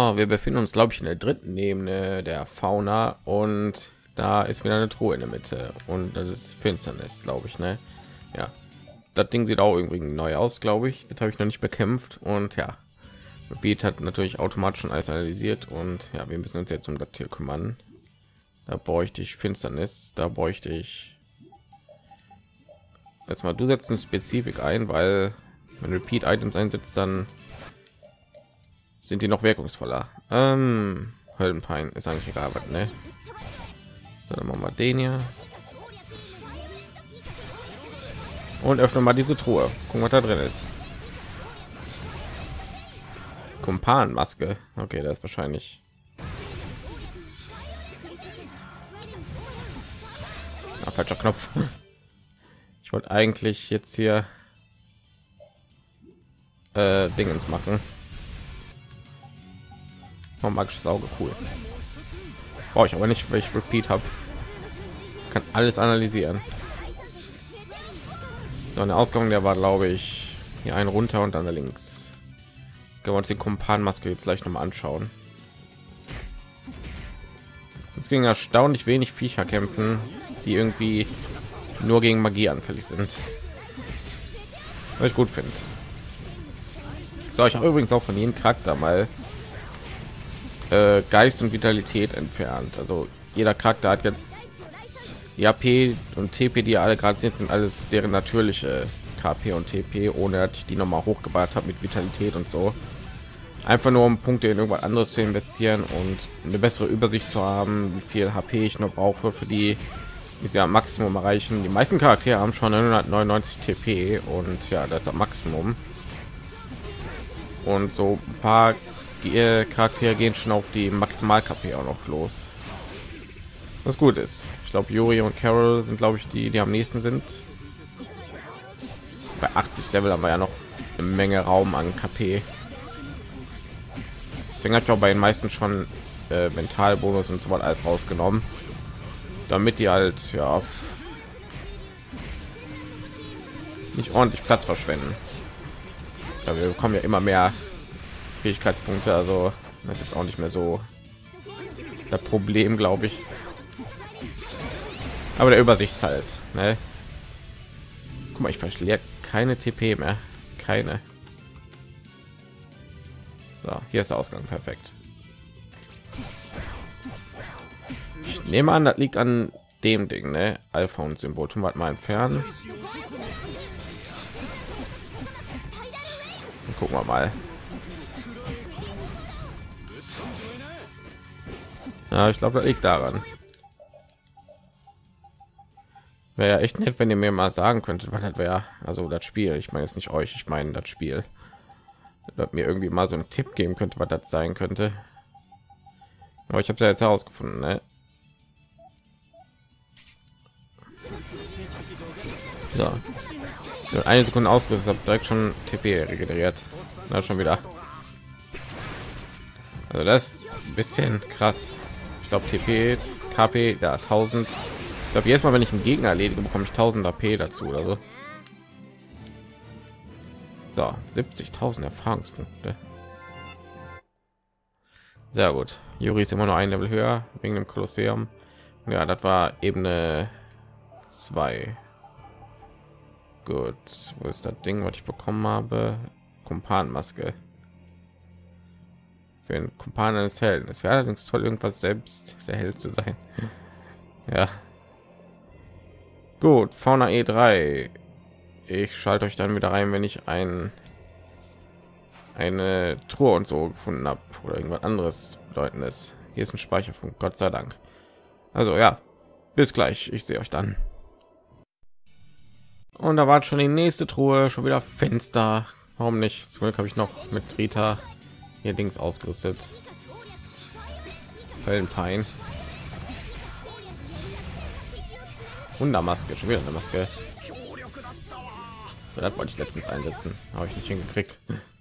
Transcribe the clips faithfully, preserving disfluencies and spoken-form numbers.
So, wir befinden uns, glaube ich, in der dritten Ebene der Fauna und da ist wieder eine Truhe in der Mitte und das ist Finsternis, glaube ich, ne? Ja, das Ding sieht auch irgendwie neu aus, glaube ich. Das habe ich noch nicht bekämpft und ja, Beat hat natürlich automatisch schon alles analysiert und ja, wir müssen uns jetzt um das Tier kümmern. Da bräuchte ich Finsternis, da bräuchte ich jetzt mal, du setzt ein Spezifik ein, weil wenn Repeat Items einsetzt, dann sind die noch wirkungsvoller. Ähm, Höllenpein ist eigentlich egal, was, ne? Dann machen wir den hier und öffnen mal diese Truhe. Gucken, was da drin ist. Kumpanmaske. Okay, das ist wahrscheinlich ah, falscher Knopf. Ich wollte eigentlich jetzt hier äh, Dingens machen. Oh, magisches Auge, cool. Brauche ich aber nicht, weil ich Repeat habe. Kann alles analysieren. So eine Ausgang, der war, glaube ich, hier ein runter und dann links. Können wir uns die Kumpanmaske jetzt gleich noch mal anschauen. Es ging erstaunlich wenig Viecher kämpfen, die irgendwie nur gegen Magie anfällig sind. Was ich gut finde. So, ich habe übrigens auch von jedem Charakter mal äh, Geist und Vitalität entfernt. Also jeder Charakter hat jetzt die A P und T P, die alle gerade sind, sind alles deren natürliche K P und T P, ohne dass ich die noch mal hochgebaut habe mit Vitalität und so. Einfach nur um Punkte in irgendwas anderes zu investieren und eine bessere Übersicht zu haben, wie viel H P ich noch brauche für die, ist ja Maximum erreichen. Die meisten Charaktere haben schon neunhundertneunundneunzig T P und ja, das ist das Maximum. Und so ein paar die Charaktere gehen schon auf die Maximal K P auch noch los. Was gut ist. Ich glaube, Yuri und Carol sind, glaube ich, die, die am nächsten sind. Bei achtzig Level haben wir ja noch eine Menge Raum an K P. Deswegen hat ich auch bei den meisten schon äh, Mentalbonus und so weiter alles rausgenommen, damit die halt ja nicht ordentlich Platz verschwenden. Ja, wir bekommen ja immer mehr Fähigkeitspunkte, also das ist jetzt auch nicht mehr so das Problem, glaube ich. Aber der Übersicht halt, ne? Guck mal, ich verliere keine T P mehr, keine. So, hier ist der Ausgang, perfekt. Ich nehme an, das liegt an dem Ding, ne? Alpha und Symbol. Tun wir mal entfernen. Und gucken wir mal. Ja, ich glaube, das liegt daran. Wäre ja echt nett, wenn ihr mir mal sagen könntet, was das wäre. Also das Spiel. Ich meine jetzt nicht euch, ich meine das Spiel. Das mir irgendwie mal so einen Tipp geben könnte, was das sein könnte. Aber ich habe es ja jetzt herausgefunden, ne? So. Nur eine Sekunde ausgerüstet, habe direkt schon T P regeneriert. Na, schon wieder. Also das ist ein bisschen krass. Ich glaube T P, K P, ja tausend. Ich glaube jetzt mal, wenn ich einen Gegner erledige, bekomme ich tausend A P dazu oder so. So, siebzigtausend Erfahrungspunkte. Sehr gut. Yuri ist immer nur ein Level höher wegen dem Kolosseum. Ja, das war Ebene zwei. Gut, wo ist das Ding, was ich bekommen habe? Kumpanmaske. Für den Kumpan eines Helden. Es wäre allerdings toll, irgendwas selbst der Held zu sein. Ja. Gut, Fauna E drei. Ich schalte euch dann wieder rein, wenn ich ein eine Truhe und so gefunden habe oder irgendwas anderes bedeutendes. Hier ist ein Speicherpunkt, Gott sei Dank. Also ja, bis gleich. Ich sehe euch dann. Und da war schon die nächste Truhe, schon wieder Fenster. Warum nicht? Zum Glück habe ich noch mit Rita hier Dings ausgerüstet. Höllenpein. Wundermaske, schon wieder eine Maske. Das wollte ich letztens einsetzen, habe ich nicht hingekriegt.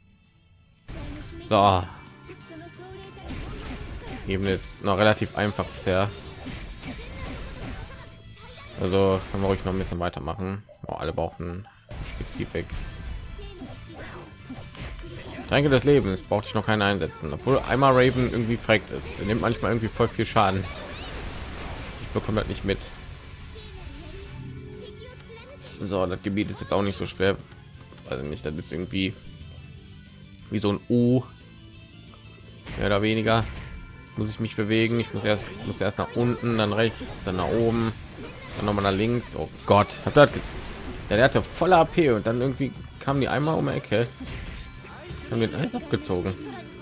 So, eben ist noch relativ einfach bisher. Also können wir euch noch ein bisschen weitermachen. Oh, alle brauchen Spezifik. Tränke des Lebens brauchte ich noch keine einsetzen, obwohl einmal Raven irgendwie fragt ist. Der nimmt manchmal irgendwie voll viel Schaden. Ich bekomme das nicht mit. So, das Gebiet ist jetzt auch nicht so schwer. Also nicht, das ist irgendwie wie so ein U. Mehr oder weniger muss ich mich bewegen. Ich muss erst muss erst nach unten, dann rechts, dann nach oben, dann noch mal nach links. Oh Gott, hab das. Ja, der hatte voller A P und dann irgendwie kam die einmal um die Ecke. Haben den Eis abgezogen.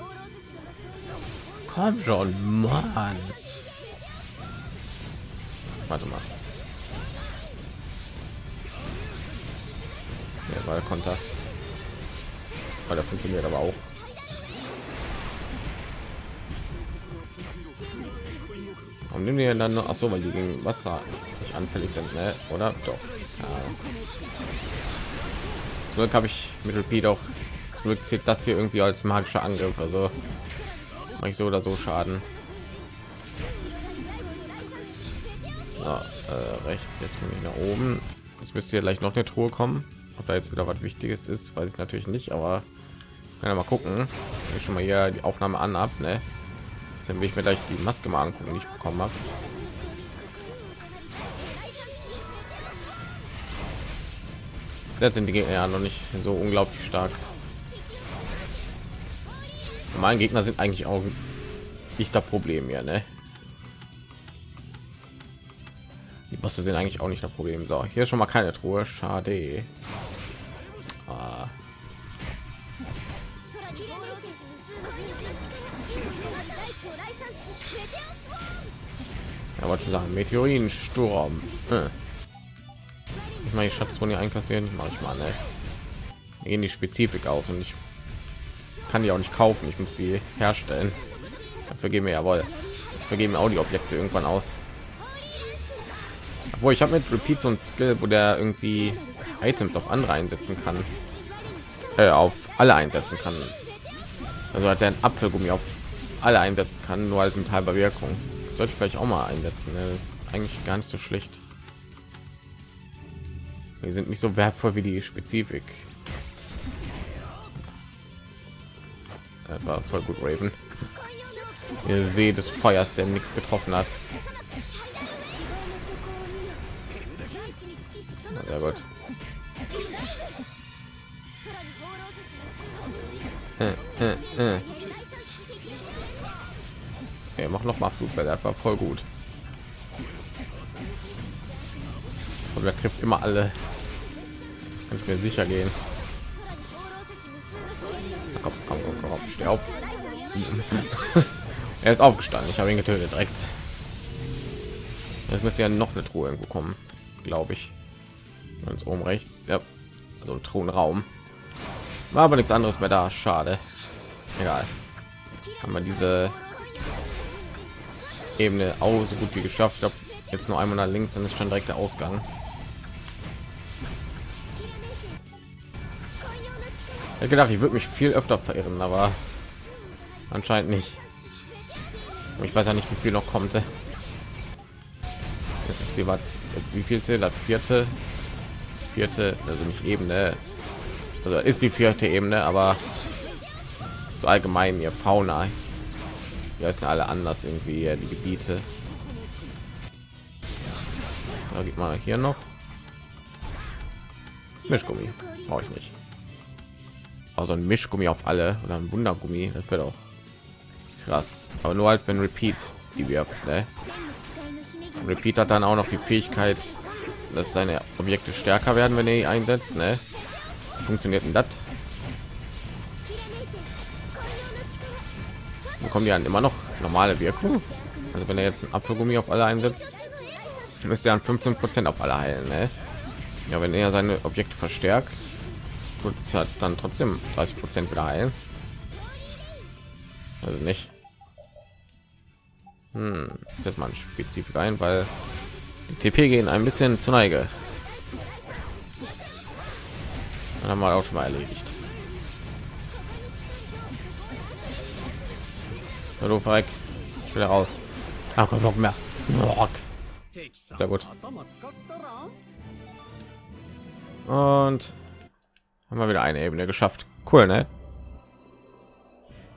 Komm schon, Mann. Warte mal. Ja, war der Konter. Oh, der funktioniert aber auch. Warum nehmen die dann noch? Ach so, weil die gegen Wasser nicht anfällig sind, ne? Oder doch? Ja. Zum Glück habe ich mit Repeat auch. Zum Glück zählt das hier irgendwie als magischer Angriff, also mache ich so oder so Schaden. So, äh, rechts, jetzt komme ich nach oben. Es müsste hier gleich noch eine Truhe kommen. Ob da jetzt wieder was Wichtiges ist, weiß ich natürlich nicht, aber kann ja mal gucken. Wenn ich schon mal hier die Aufnahme an ab, ne? Dann will ich mir gleich die Maske mal angucken, die ich bekommen habe. Jetzt sind die Gegner ja noch nicht so unglaublich stark. Meine Gegner sind eigentlich auch nicht das Problem hier, ne? Die Bosse sind eigentlich auch nicht das Problem. So, hier ist schon mal keine Truhe. Schade. Ah. Ja, wollte sagen, Meteoritensturm. Hm. Ich meine, Schatztruhe einkassieren, ich mache ich mal, ne? Gehen die Spezifik aus und ich kann die auch nicht kaufen. Ich muss die herstellen. Dafür geben wir jawohl. Wir geben auch die Objekte irgendwann aus. Obwohl ich habe mit Repeat so ein Skill, wo der irgendwie Items auf andere einsetzen kann, äh, auf alle einsetzen kann. Also hat der ein Apfelgummi auf alle einsetzen kann, nur halt mit halber Wirkung. Sollte ich vielleicht auch mal einsetzen. Ne? Das ist eigentlich gar nicht so schlecht. Die sind nicht so wertvoll wie die Spezifik. Das war voll gut, Raven. Ihr seht des Feuers, der nichts getroffen hat. Sehr gut. Äh, äh, äh. Okay, mach noch mal Flut, weil das war voll gut. Und er trifft immer alle. Kann ich mir sicher gehen. Komm, komm, komm, komm, steh auf. Er ist aufgestanden. Ich habe ihn getötet direkt. Jetzt müsste ja noch eine Truhe irgendwo kommen, glaube ich. Ganz oben rechts, ja, also ein Thronraum. War aber nichts anderes mehr da. Schade. Egal. Haben wir diese Ebene auch so gut wie geschafft. Ich glaube, jetzt nur einmal nach links, dann ist schon direkt der Ausgang. Ich hätte gedacht, ich würde mich viel öfter verirren, aber anscheinend nicht. Ich weiß ja nicht, wie viel noch kommt. Jetzt ist sie was, wie vielte, das vierte, vierte, also nicht Ebene, also ist die vierte Ebene, aber so allgemein ihr Fauna, ja, ist alle anders irgendwie ja, die Gebiete. Da gibt man hier noch Mischgummi, brauche ich nicht. Also ein Mischgummi auf alle oder ein Wundergummi, das wird auch krass. Aber nur halt, wenn Repeat die wirft, ne? Repeat hat dann auch noch die Fähigkeit, dass seine Objekte stärker werden, wenn er die einsetzt, ne? Funktioniert denn das? Bekommen die dann immer noch normale Wirkung? Also wenn er jetzt ein Apfelgummi auf alle einsetzt, müsste er an fünfzehn Prozent auf alle heilen, ne? Ja, wenn er seine Objekte verstärkt, tut es halt dann trotzdem dreißig Prozent wieder heilen. Also nicht. Hm, jetzt mal ein Spezifik ein, weil die T P gehen ein bisschen zur Neige. Dann haben wir auch schon mal erledigt. Hallo, Freik. Ich will raus. Ach, komm noch mehr. Sehr gut. Und haben wir wieder eine Ebene geschafft. Cool, ne?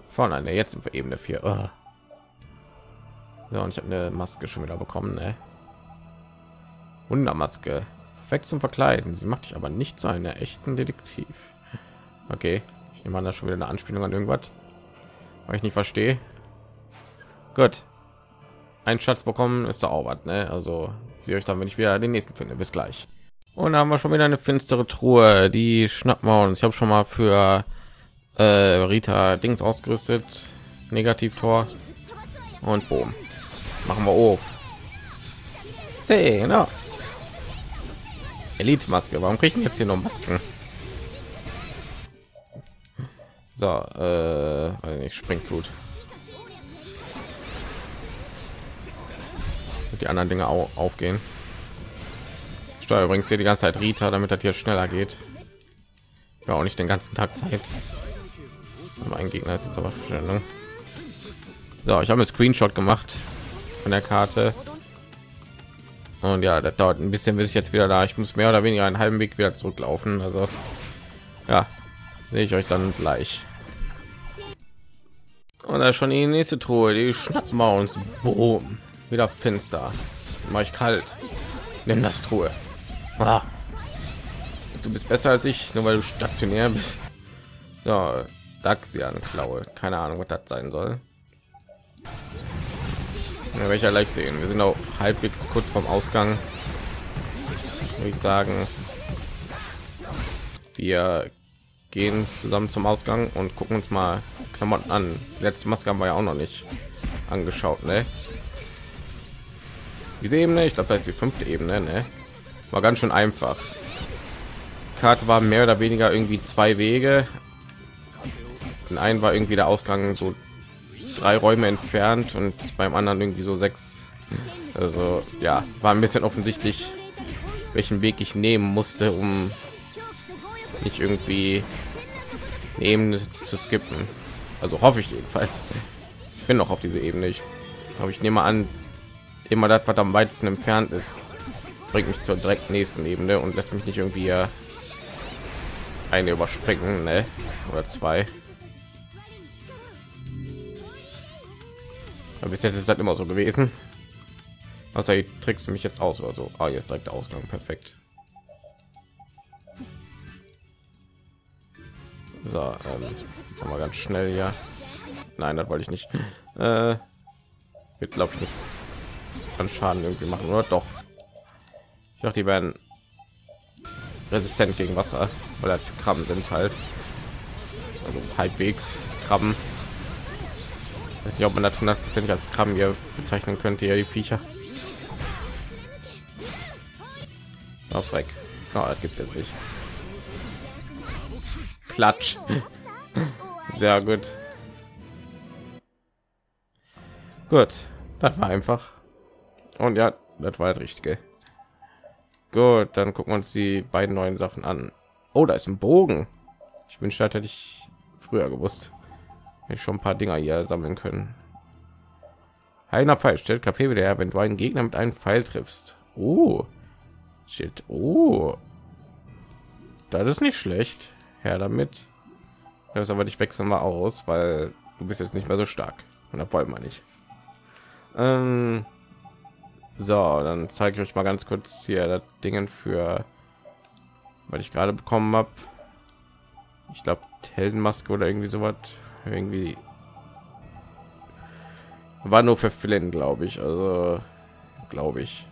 Von einer jetzt sind wir Ebene vier. Oh. Ja, und ich habe eine Maske schon wieder bekommen, ne? Wundermaske. Perfekt zum Verkleiden. Sie macht dich aber nicht zu einer echten Detektiv. Okay, ich nehme an, da schon wieder eine Anspielung an irgendwas, weil ich nicht verstehe. Gut. Ein Schatz bekommen ist da auch was, ne? Also sehe euch dann, wenn ich wieder den nächsten finde. Bis gleich. Und da haben wir schon wieder eine finstere Truhe. Die schnappen wir uns. Ich habe schon mal für äh, Rita Dings ausgerüstet. Negativtor. Und boom. Machen wir auf. Genau. Elite-Maske. Warum kriegen jetzt hier noch Masken? So, äh, also nicht Springblut. Und die anderen Dinge auch aufgehen. Ich steuere übrigens hier die ganze Zeit Rita, damit das hier schneller geht. Ja, auch nicht den ganzen Tag Zeit. Aber ein Gegner ist jetzt aber Verstellung. So, ich habe einen Screenshot gemacht von der Karte. Und ja, das dauert ein bisschen, bis ich jetzt wieder da. Ich muss mehr oder weniger einen halben Weg wieder zurücklaufen. Also ja, sehe ich euch dann gleich. Und da ist schon die nächste Truhe. Die schnappen wir uns. Boom. Wieder finster. Mach ich kalt. Nimm das Truhe. Ah. Du bist besser als ich, nur weil du stationär bist. So, Daxian Klaue. Keine Ahnung, was das sein soll. Ja, welcher leicht sehen. Wir sind auch halbwegs kurz vom Ausgang. Würde ich sagen, wir gehen zusammen zum Ausgang und gucken uns mal Klamotten an. Die letzte Maske haben wir ja auch noch nicht angeschaut, ne? Diese Ebene, ich glaube, das ist die fünfte Ebene, ne? War ganz schön einfach. Die Karte war mehr oder weniger irgendwie zwei Wege. In einen war irgendwie der Ausgang so drei Räume entfernt und beim anderen irgendwie so sechs. Also ja, war ein bisschen offensichtlich, welchen Weg ich nehmen musste, um nicht irgendwie eine zu skippen. Also hoffe ich jedenfalls. Ich bin noch auf diese Ebene. Ich glaube, ich nehme an, immer das, was am weitesten entfernt ist, bringt mich zur direkt nächsten Ebene und lässt mich nicht irgendwie eine überspringen, ne? Oder zwei. Aber bis jetzt ist das immer so gewesen. Außer die trickst du mich jetzt aus oder so. Ah, hier ist direkt der Ausgang, perfekt. So, ähm, jetzt mal ganz schnell hier. Nein, das wollte ich nicht. Äh, wird glaube ich nichts an Schaden irgendwie machen, oder doch? Ich dachte, die werden resistent gegen Wasser, weil das Krabben sind halt. Also halbwegs Krabben. Ich weiß nicht, ob man das hundertprozentig als Krabben hier bezeichnen könnte, ja, die Viecher. Auf weg. Oh, das gibt's jetzt nicht. Klatsch. Sehr gut. Gut, das war einfach. Und ja, das war das Richtige. Gut, dann gucken wir uns die beiden neuen Sachen an. Oh, da ist ein Bogen. Ich wünschte, hätte ich früher gewusst. Hätte ich schon ein paar Dinger hier sammeln können. Einer Pfeil stellt K P wieder her, wenn du einen Gegner mit einem Pfeil triffst. Oh, shit. Oh, das ist nicht schlecht. Her damit. Das aber nicht wechseln wir aus, weil du bist jetzt nicht mehr so stark. Und da wollen wir nicht. Ähm, so, dann zeige ich euch mal ganz kurz hier das Dingen für, weil ich gerade bekommen habe. Ich glaube Heldenmaske oder irgendwie sowas. Irgendwie war nur für Flynn, glaube ich. Also glaube ich.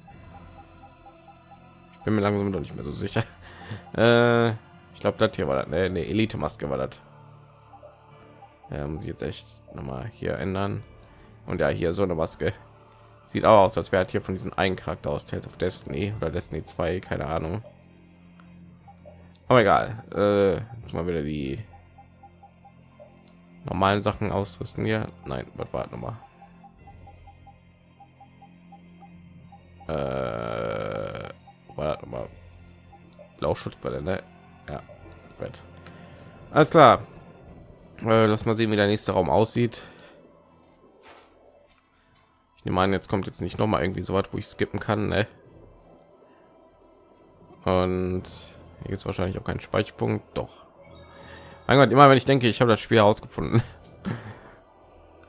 Ich bin mir langsam noch nicht mehr so sicher. Äh, ich glaube, das hier war das, eine ne, Elite-Maske war das. Ja, muss ich jetzt echt noch mal hier ändern. Und ja, hier so eine Maske. Sieht auch aus, als wäre hier von diesen einen Charakter aus Tales of Destiny oder Destiny zwei, keine Ahnung. Aber egal. Äh, jetzt mal wieder die normalen Sachen ausrüsten hier. Nein, was war noch mal? Äh, war noch mal Blauschutzbrille, ne? Ja, gut. Alles klar. Äh, lass mal sehen, wie der nächste Raum aussieht. Ich nehme an, jetzt kommt jetzt nicht noch mal irgendwie so was, wo ich skippen kann, ne? Und hier ist wahrscheinlich auch kein Speicherpunkt. Doch. Mein Gott, immer wenn ich denke, ich habe das Spiel herausgefunden,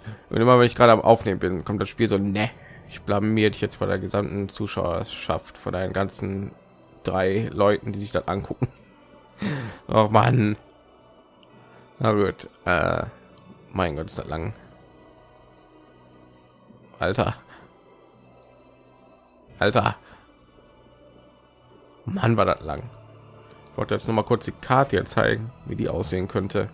Und immer wenn ich gerade am Aufnehmen bin, kommt das Spiel so, ne, ich blamier dich jetzt vor der gesamten Zuschauerschaft, vor deinen ganzen drei Leuten, die sich das angucken. Oh Mann. Na gut. Äh, mein Gott, ist das lang. Alter. Alter. Mann, war das lang. Ich wollte jetzt noch mal kurz die Karte hier zeigen, wie die aussehen könnte.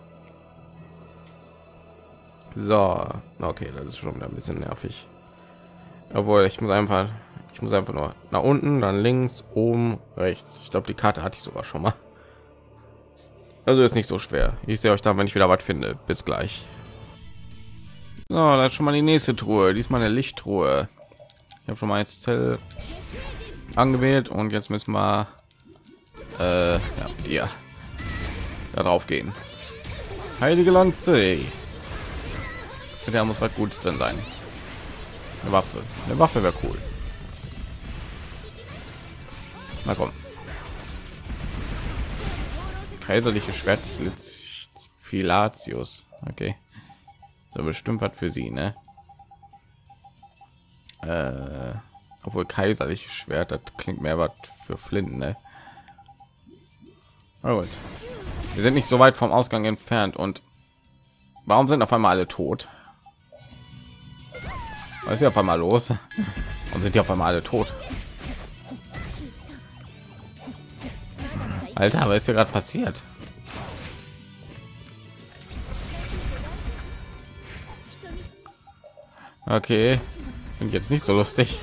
So, okay, das ist schon wieder ein bisschen nervig. Obwohl, ich muss einfach, ich muss einfach nur nach unten, dann links, oben, rechts. Ich glaube, die Karte hatte ich sogar schon mal. Also ist nicht so schwer. Ich sehe euch dann, wenn ich wieder was finde. Bis gleich. So, da ist schon mal die nächste Truhe. Diesmal eine Lichttruhe. Ich habe schon mal jetzt Zell angewählt und jetzt müssen wir äh, ja, hier da drauf gehen. Heilige Lanze. Da muss was Gutes drin sein. Eine Waffe. Eine Waffe wäre cool. Na komm. Kaiserliche Schwert Filatius. Okay. So bestimmt was für sie, ne? Äh, obwohl kaiserliche Schwert, das klingt mehr was für Flinten, ne? Oh, gut. Wir sind nicht so weit vom Ausgang entfernt und warum sind auf einmal alle tot? Was ist ja auf einmal los? Und sind die auf einmal alle tot? Alter, was ist hier gerade passiert? Okay, sind jetzt nicht so lustig.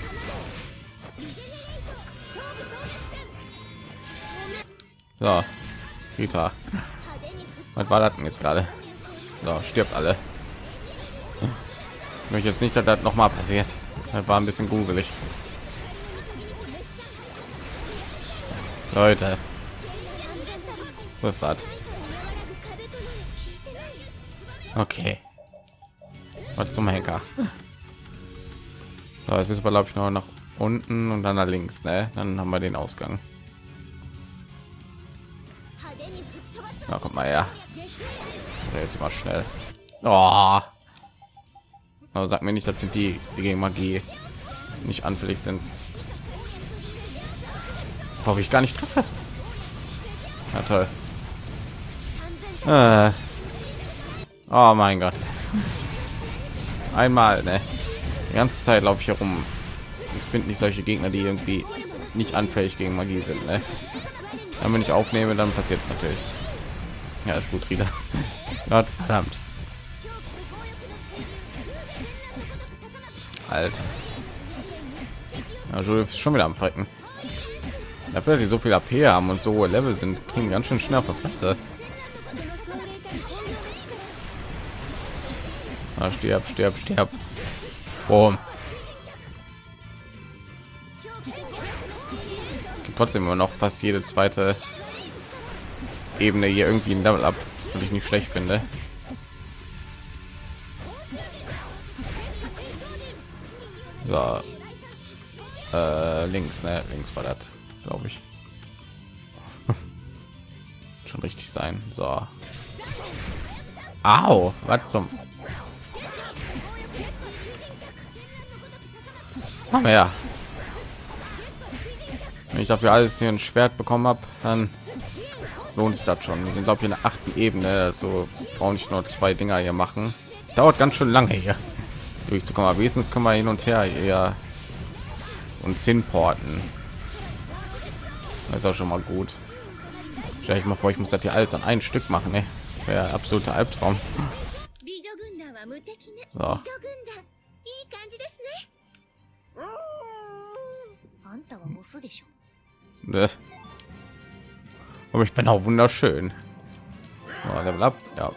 So, Rita, was war das denn jetzt gerade? So, stirbt alle. Ich möchte jetzt nicht, dass das noch mal passiert. Das war ein bisschen gruselig. Leute, was ist das? Okay, was zum Henker. So, jetzt müssen wir, glaube ich, noch nach unten und dann nach links, ne? Dann haben wir den Ausgang. Na, kommt mal her. Jetzt mal schnell. Oh. Aber sag mir nicht, das sind die, die gegen Magie nicht anfällig sind. Hoffe ich gar nicht treffe. Ja, toll. Äh. Oh mein Gott. Einmal, ne? Die ganze Zeit laufe ich herum. Ich finde nicht solche Gegner, die irgendwie nicht anfällig gegen Magie sind, ne? Dann, wenn ich aufnehme, dann passiert es natürlich. Ja, ist gut, Rita. Gott verdammt. Alter. Ja, du bist schon wieder am Fighten. Dafür, dass die so viel A P haben und so hohe Level sind, kriegen ganz schön schnell auf der Fresse. Ah, stirb, stirb, stirb. Boom. Gibt trotzdem immer noch fast jede zweite Ebene hier irgendwie ein Level up, was ich nicht schlecht finde. So, äh, links, ne? Links war das, glaube ich. Schon richtig sein. So. Au, was zum? Mach mal ja. Wenn ich dafür alles hier ein Schwert bekommen habe, dann lohnt sich das schon. Wir sind, glaube ich, in der achten Ebene, also brauche ich nur zwei Dinger hier machen. Dauert ganz schön lange hier durchzukommen. Aber wenigstens können wir hin und her eher uns hinporten. Das ist auch schon mal gut. Stell ich mal vor, ich muss das hier alles an ein Stück machen, ne? Wäre absoluter Albtraum. So. Ne. Aber ich bin auch wunderschön. Oh, Level up. Ja.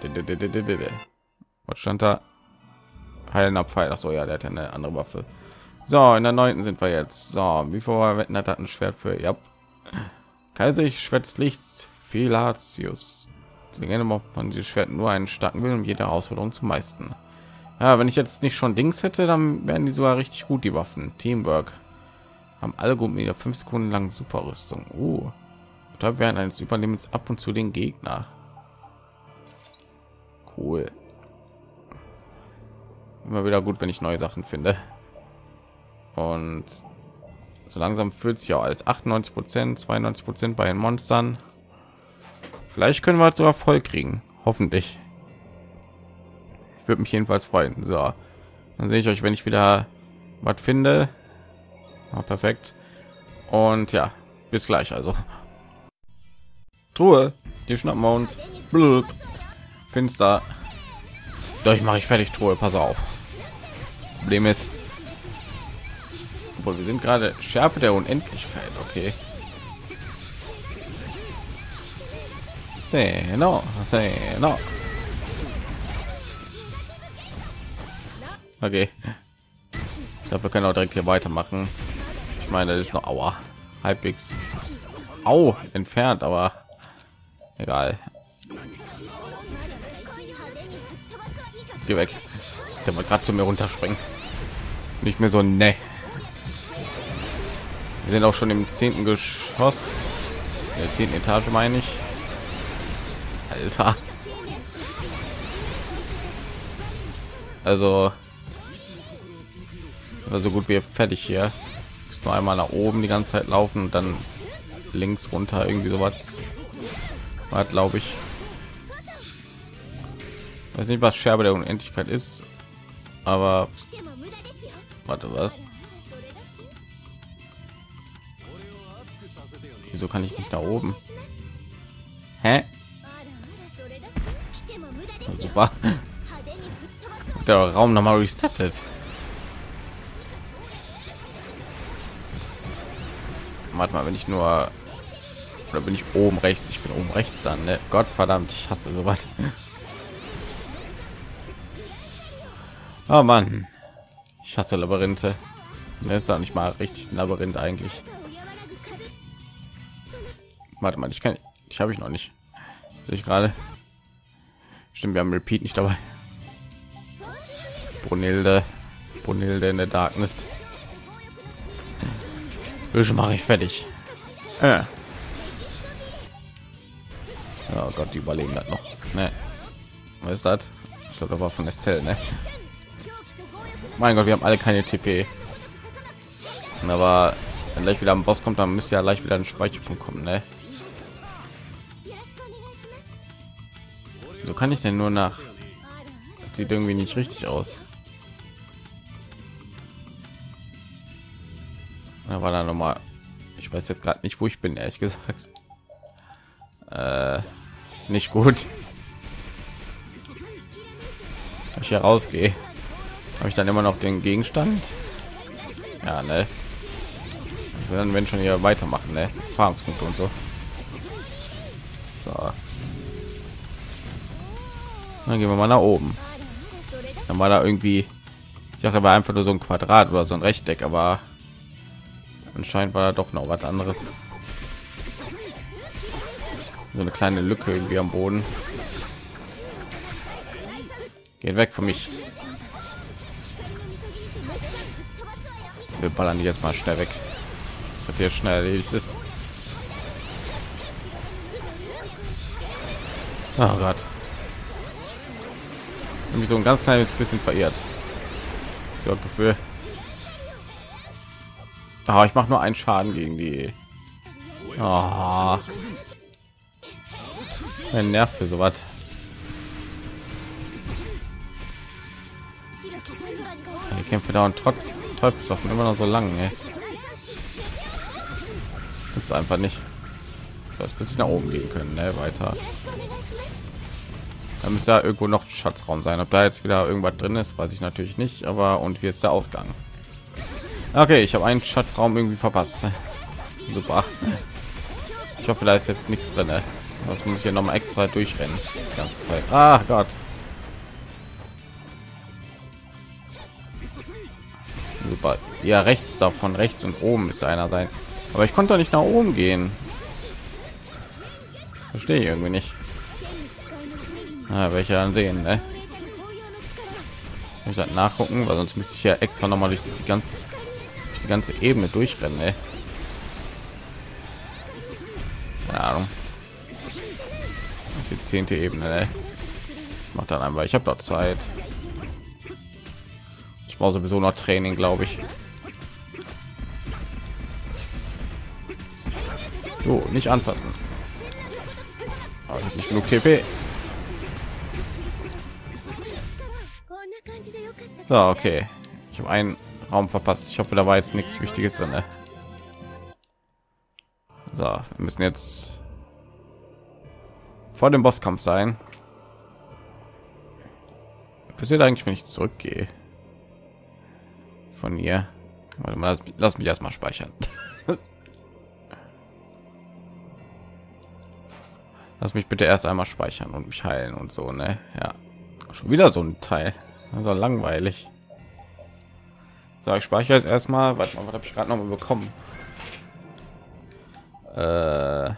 Was stand da? Heilen Pfeil. Ach so, ja, der hat ja eine andere Waffe. So, in der neunten sind wir jetzt. So, wie vorher wetten hat ein Schwert für ja. Kaiserlich Schwertlicht Filatius. Gerne macht man dieses Schwert nur einen starken Willen, um jede Herausforderung zu meistern. Ja, wenn ich jetzt nicht schon Dings hätte, dann wären die sogar richtig gut, die Waffen. Teamwork. Haben alle Gruppen wieder fünf Sekunden lang Superrüstung. Uh. Da wären eines Überlebens ab und zu den Gegner. Cool. Immer wieder gut, wenn ich neue Sachen finde. Und so langsam fühlt sich auch als achtundneunzig Prozent, zweiundneunzig Prozent bei den Monstern. Vielleicht können wir halt sogar voll kriegen. Hoffentlich. Ich würde mich jedenfalls freuen. So, dann sehe ich euch, wenn ich wieder was finde. Oh, perfekt. Und ja, bis gleich. Also Truhe, die schnappen wir uns. Blub. Finster. Durch mache ich fertig. Truhe, pass auf. Problem ist, obwohl wir sind gerade Schärfe der Unendlichkeit. Okay. No, no. Okay. Ich glaube, wir können auch direkt hier weitermachen. Ich meine, das ist noch Aua. Halbwegs. Au, entfernt, aber egal. Geh weg. Der war gerade zu mir runterspringen. Nicht mehr so, ne. Wir sind auch schon im zehnten Geschoss. Der zehnten Etage, meine ich. Alter. Also ist aber so gut wie fertig hier. Ist nur einmal nach oben die ganze Zeit laufen und dann links runter irgendwie sowas. War, glaube ich. Weiß nicht, was Scherbe der Unendlichkeit ist, aber warte, was? Wieso kann ich nicht da oben? Hä? Super. Der Raum noch mal resettet. Warte mal, wenn ich nur, oder bin ich oben rechts? Ich bin oben rechts dann, ne? Gott verdammt, ich hasse sowas. Oh Mann, ich hasse Labyrinthe. Das ist doch nicht mal richtig ein Labyrinth eigentlich. Warte mal, ich kann, ich habe ich noch nicht. Sehe ich gerade. Stimmt, wir haben Repeat nicht dabei. Brunilde, Brunilde in der Darkness. Schon mache ich fertig. Äh. Oh Gott, die überleben das noch. Ne. Was ist das? Ich glaube, da war von Estelle, ne? Mein Gott, wir haben alle keine T P. Aber wenn gleich wieder am Boss kommt, dann müsste ja gleich wieder ein Speicherpunkt kommen, ne? So kann ich denn nur nach. Das sieht irgendwie nicht richtig aus. Da war da noch mal. Ich weiß jetzt gerade nicht, wo ich bin, ehrlich gesagt. Äh, nicht gut. Wenn ich hier rausgehe, habe ich dann immer noch den Gegenstand. Ja, ne. Ich will dann, wenn schon hier weitermachen, ne? Erfahrungspunkte und so. So. Dann gehen wir mal nach oben. Dann war da irgendwie, ich dachte, war einfach nur so ein Quadrat oder so ein Rechteck, aber anscheinend war da doch noch was anderes. So eine kleine Lücke irgendwie am Boden. Geht weg von mich. Wir ballern die jetzt mal schnell weg. Das hier schnell erledigt ist. Oh Gott. Mich so ein ganz kleines bisschen verirrt. So ein Gefühl. Oh, ich mache nur einen Schaden gegen die. Oh. Ein Nerv für sowas. Die Kämpfe dauern trotz Teufelswaffen immer noch so lang. Ey. Das ist einfach nicht. Das bis ich nach oben gehen können. Ne? Weiter. Da müsste da irgendwo noch Schatzraum sein. Ob da jetzt wieder irgendwas drin ist, weiß ich natürlich nicht. Aber und wie ist der Ausgang? Okay, ich habe einen Schatzraum irgendwie verpasst. Super. Ich hoffe, da ist jetzt nichts drin. Das muss ich hier noch mal extra durchrennen. Die ganze Zeit. Ah Gott. Super. Ja, rechts davon, rechts und oben ist einer sein. Aber ich konnte doch nicht nach oben gehen. Verstehe ich irgendwie nicht. Ja, welche dann sehen, ne? Ich halt nachgucken, weil sonst müsste ich ja extra noch mal durch die ganze durch die ganze Ebene durchrennen, ne? Keine Ahnung. Das ist die zehnte Ebene, ne? Ich mach dann einfach. Ich habe doch Zeit. war sowieso noch Training, glaube ich. So, nicht anpassen. Aber ich hab nicht genug T P. So, okay. Ich habe einen Raum verpasst. Ich hoffe, da war jetzt nichts Wichtiges drin. So, wir müssen jetzt vor dem Bosskampf sein. Was passiert eigentlich, wenn ich zurückgehe? Von hier. Warte mal, lass mich erstmal speichern. Lass mich bitte erst einmal speichern und mich heilen und so, ne? Ja, schon wieder so ein Teil. Also langweilig. So, ich speichere jetzt erstmal. Warte mal, was habe ich gerade noch mal bekommen? Äh,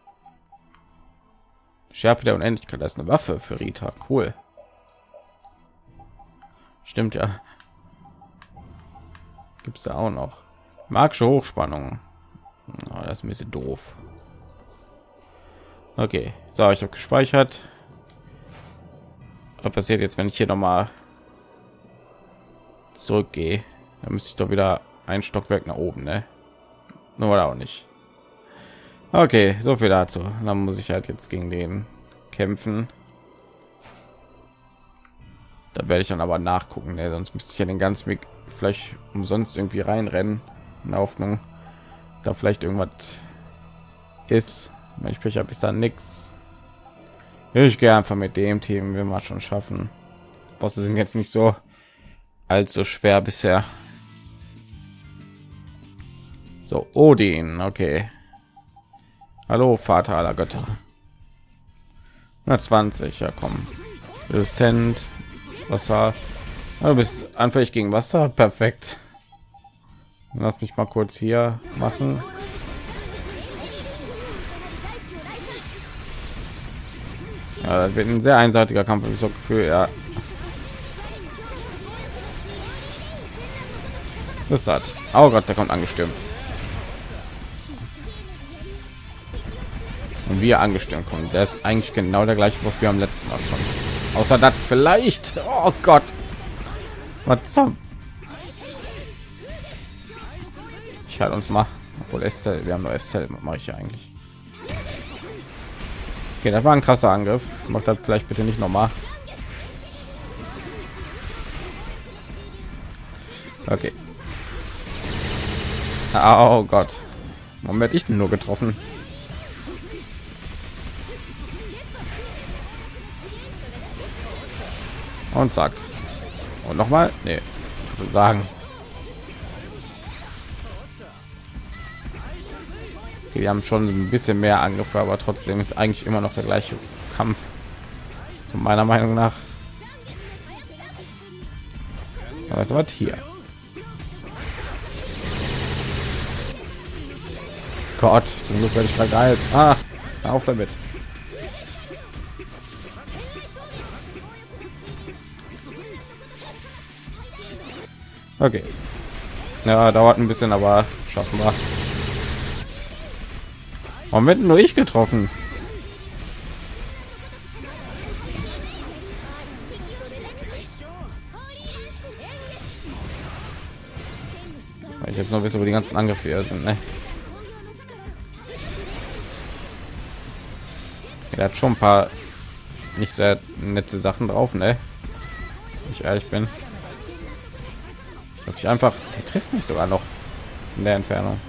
Schärpe der Unendlichkeit, das ist eine Waffe für Rita. Cool. Stimmt ja. Gibt es da auch noch magische Hochspannung? Oh, das ist ein bisschen doof. Okay, so, ich habe gespeichert. Was passiert jetzt, wenn ich hier noch mal zurückgehe? Dann müsste ich doch wieder ein Stockwerk nach oben, ne? Nur oder auch nicht. Okay, so viel dazu. Dann muss ich halt jetzt gegen den kämpfen. Da werde ich dann aber nachgucken, ne? Sonst müsste ich ja den ganzen Weg vielleicht umsonst irgendwie reinrennen, in der Hoffnung, da vielleicht irgendwas ist. Wenn ich Pech habe, ist da nichts. Ich gehe einfach mit dem Team, will man schon schaffen. Bosse sind jetzt nicht so allzu schwer bisher. So, Odin, okay. Hallo, Vater aller Götter. hundertzwanzig, ja komm. Resistent, Wasser. Du bist anfällig gegen Wasser, perfekt. Lass mich mal kurz hier machen. Ja, das wird ein sehr einseitiger Kampf, habe ich so Gefühl, ja. Was ist das? Oh Gott, der kommt angestürmt. Und wir angestürmt kommen. Der ist eigentlich genau der gleiche, was wir am letzten Mal schon. Außer das vielleicht. Oh Gott. Was zum? Ich halte uns mal. Obwohl Estelle, wir haben nur Estelle, mache ich ja eigentlich. Okay, das war ein krasser Angriff. Macht das vielleicht bitte nicht noch mal. Okay. Oh Gott. Warum werde ich denn nur getroffen? Und zack. Und noch mal? Nee. Ich würde sagen. Okay, wir haben schon ein bisschen mehr Angriffe, aber trotzdem ist eigentlich immer noch der gleiche Kampf. Zu meiner Meinung nach. Was war hier? Gott, zum Glück werde ich vergeilt. Ah, auf damit. Okay. Ja, dauert ein bisschen, aber schaffen wir. Warum wird nur ich getroffen? Weil ich jetzt noch wissen, wo die ganzen Angriffe hier sind, ne? Er hat schon ein paar nicht sehr nette Sachen drauf, ne? Wenn ich ehrlich bin. Ich einfach, der trifft mich sogar noch in der Entfernung.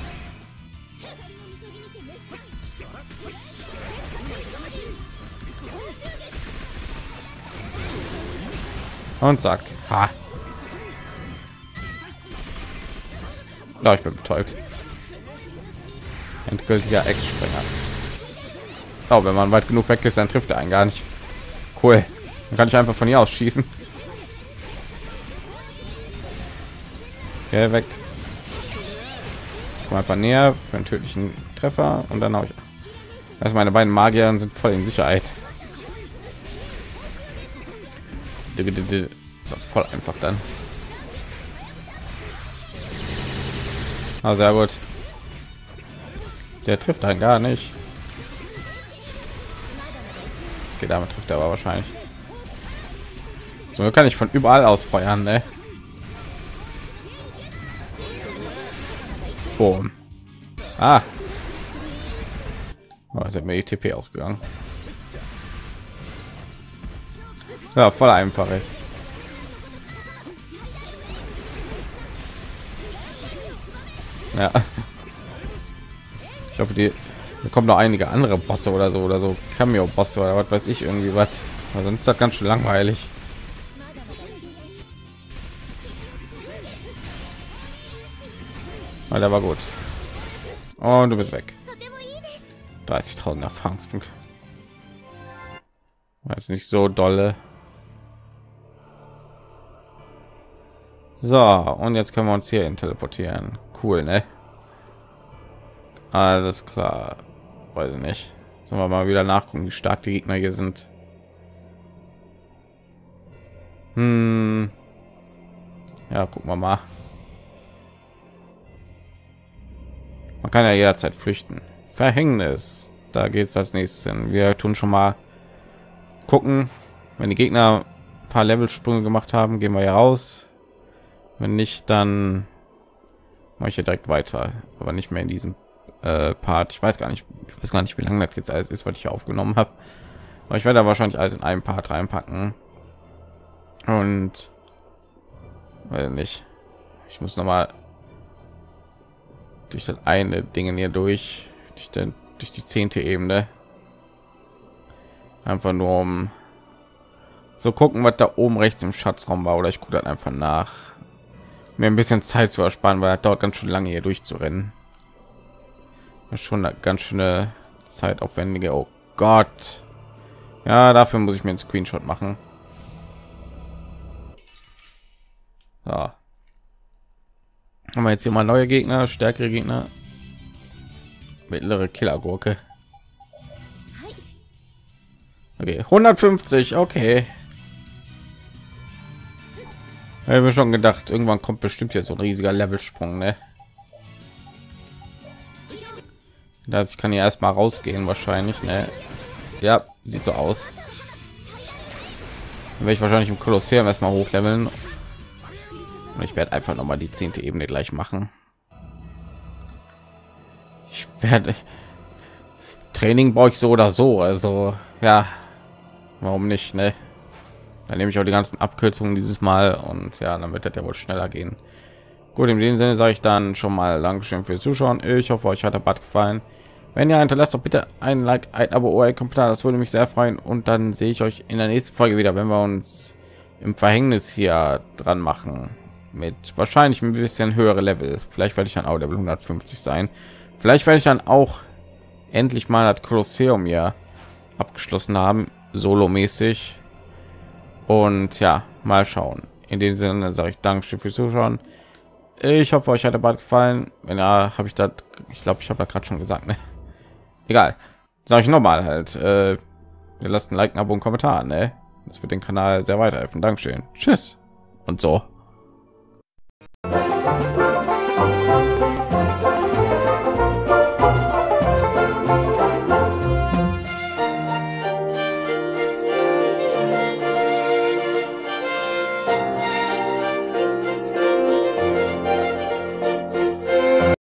Und zack. Ha. Ja, ich bin betäubt. Endgültiger Ex-Springer. Oh, wenn man weit genug weg ist, dann trifft er einen gar nicht. Cool. Dann kann ich einfach von hier aus schießen. Okay, weg. Komm einfach näher für einen tödlichen Treffer und dann habe ich. Also meine beiden Magier sind voll in Sicherheit. Voll einfach dann. Ah, sehr gut. Der trifft einen gar nicht. Okay, damit trifft er aber wahrscheinlich. So kann ich von überall aus feuern, ne? Boom. Ah. Oh, ist mir E T P ausgegangen. Ja, voll einfach. Ey. Ja. Ich hoffe, die da kommen noch einige andere Bosse oder so oder so Cameo-Bosse oder was weiß ich irgendwie was. Also sonst ist das ganz schön langweilig. Weil der war gut. Und du bist weg. dreißigtausend Erfahrungspunkte. Weiß nicht so dolle. So, und jetzt können wir uns hier hin teleportieren. Cool, ne? Alles klar. Weiß ich nicht. Sollen wir mal wieder nachgucken, wie stark die Gegner hier sind. Hm. Ja, gucken wir mal. Man kann ja jederzeit flüchten. Verhängnis. Da geht es als nächstes hin. Wir tun schon mal gucken, wenn die Gegner ein paar Levelsprünge gemacht haben, gehen wir ja raus. Wenn nicht, dann mache ich hier direkt weiter, aber nicht mehr in diesem äh, Part. Ich weiß gar nicht, ich weiß gar nicht, wie lange das jetzt alles ist, was ich hier aufgenommen habe. Aber ich werde da wahrscheinlich alles in einem Part reinpacken. Und weil nicht, ich muss noch mal durch das eine Ding hier durch, durch, den, durch die zehnte Ebene. Einfach nur um so gucken, was da oben rechts im Schatzraum war, oder ich gucke dann einfach nach, mir ein bisschen Zeit zu ersparen, weil er dauert ganz schön lange hier durchzurennen. Das ist schon eine ganz schöne zeitaufwendige. Oh Gott, ja, dafür muss ich mir einen Screenshot machen. So. Haben wir jetzt hier mal neue Gegner, stärkere Gegner, mittlere Killergurke. Okay, hundertfünfzig, okay. Ich habe mir schon gedacht, irgendwann kommt bestimmt hier so ein riesiger Levelsprung, ne? Das ich kann ja erstmal rausgehen wahrscheinlich, ne? Ja, sieht so aus. Dann werde ich wahrscheinlich im Kolosseum erstmal hochleveln. Und ich werde einfach noch mal die zehnte Ebene gleich machen. Ich werde Training brauche ich so oder so, also ja, warum nicht, ne? Dann nehme ich auch die ganzen Abkürzungen dieses Mal und ja, dann wird das ja wohl schneller gehen. Gut, in dem Sinne sage ich dann schon mal Dankeschön fürs Zuschauen. Ich hoffe, euch hat der Bad gefallen. Wenn ihr hinterlasst, doch bitte ein Like, ein Abo oder ein Kommentar, das würde mich sehr freuen. Und dann sehe ich euch in der nächsten Folge wieder, wenn wir uns im Verhängnis hier dran machen. Mit wahrscheinlich ein bisschen höhere Level. Vielleicht werde ich dann auch Level hundertfünfzig sein. Vielleicht werde ich dann auch endlich mal das Kolosseum hier abgeschlossen haben, solo-mäßig. Und ja, mal schauen. In dem Sinne sage ich Dankeschön fürs Zuschauen. Ich hoffe, euch hat der Bad gefallen. Wenn ja, habe ich das, ich glaube, ich habe da gerade schon gesagt, ne? Egal, sage ich nochmal halt. Äh, wir lassen ein Like, ein Abo, einen Kommentar, ne? Das wird den Kanal sehr weiterhelfen. Dankeschön. Tschüss und so.